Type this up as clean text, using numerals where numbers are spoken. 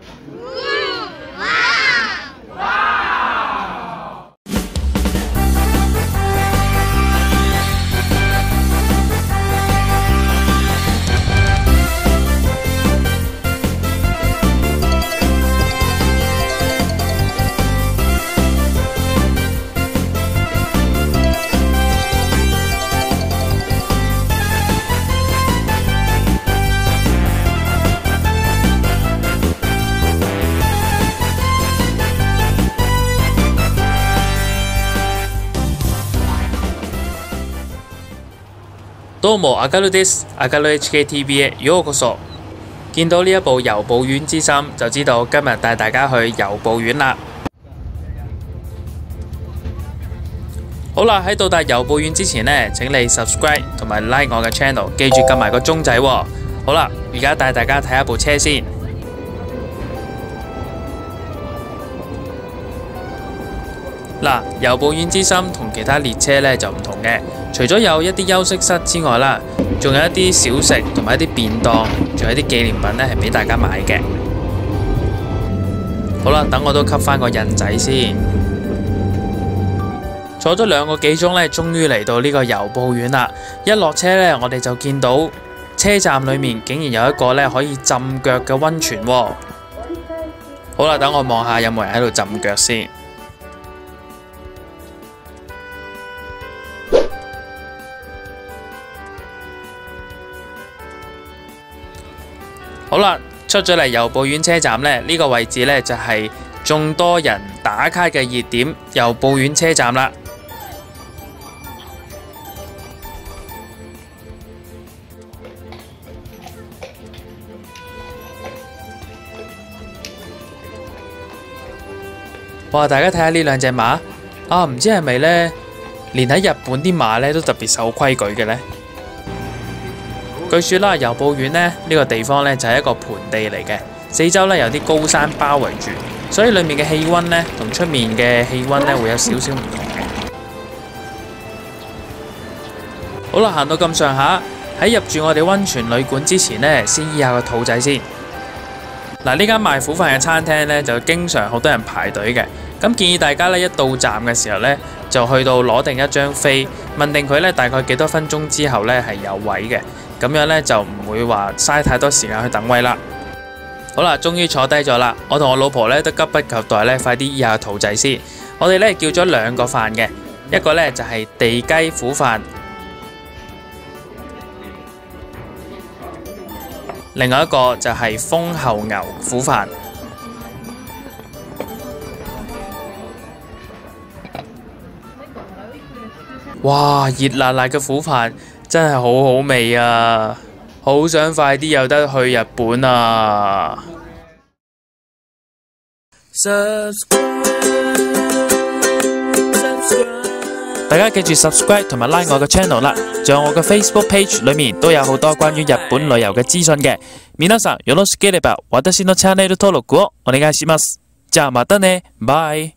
どうも明るです。明る HKTV へようこそ。見到呢一部遊步院之心，就知道今日帶大家去遊步院啦。好啦，喺到達遊步院之前呢，請你 subscribe 同埋 like 我嘅 channel， 記住撳埋個鐘仔喎。好啦，而家帶大家睇下部車先。嗱，遊步院之心同其他列車呢就唔同嘅，除咗有一啲休息室之外啦，仲有一啲小食同埋一啲便當，仲有一啲紀念品呢係俾大家買嘅。好啦，等我都吸翻個印仔先。坐咗2個幾鐘呢，終於嚟到呢個遊步院啦。一落車呢，我哋就見到車站裏面竟然有一個呢可以浸腳嘅溫泉喎。好啦，等我望下有冇人喺度浸腳先。好啦，出咗嚟遊步院車站呢，呢個位置呢就係眾多人打卡嘅熱點遊步院車站啦。哇！大家睇下呢兩隻馬啊，唔知係咪呢？連喺日本啲馬呢都特別守規矩嘅呢。據說啦，遊步院呢個地方呢就係一個盆地嚟嘅，四周呢有啲高山包圍住，所以裏面嘅氣溫呢同出面嘅氣溫呢會有少少唔同嘅。好啦，行到咁上下，喺入住我哋溫泉旅館之前呢，先醫下個肚仔先。嗱，呢間賣苦飯嘅餐廳呢，就經常好多人排隊嘅，咁建議大家呢，一到站嘅時候呢，就去到攞定一張飛，問定佢呢大概幾多分鐘之後呢係有位嘅。咁樣呢，就唔會話嘥太多時間去等位啦。好啦，終於坐低咗啦。我同我老婆呢都急不及待呢，快啲醫下肚仔先。我哋呢叫咗2個飯嘅，一個呢就係地雞苦飯，另外一個就係豐後牛苦飯。哇！熱辣辣嘅苦飯真係好好味啊！好想快啲有得去日本啊！大家記住 subscribe 同埋 like 我嘅 channel 啦，仲有我嘅 Facebook page 裏面都有好多關於日本旅遊嘅資訊嘅。皆さんよろしければ私のチャンネル登録をお願いします。じゃあまたね、バイ。